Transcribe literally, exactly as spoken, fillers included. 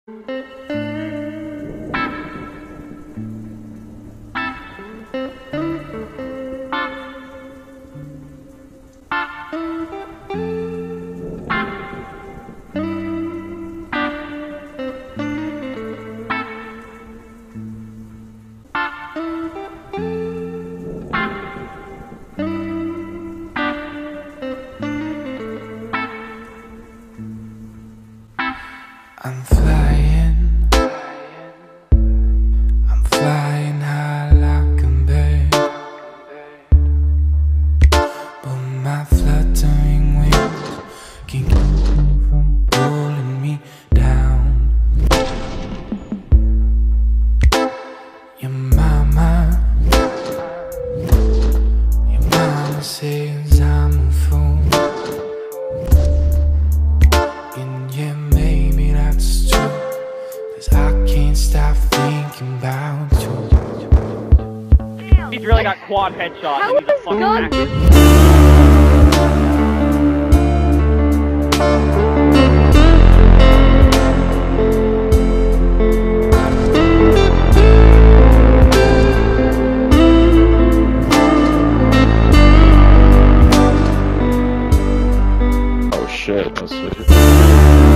I'm flying, I'm flying high like a bird, but my fluttering wings keep from pulling me down. Your mama, your mama says I'm a fool, and yeah, maybe that's true, 'cause I can't stop thinking about you. He's really got quad headshot. How And he's a is fucking God- actor. Oh shit, that's it.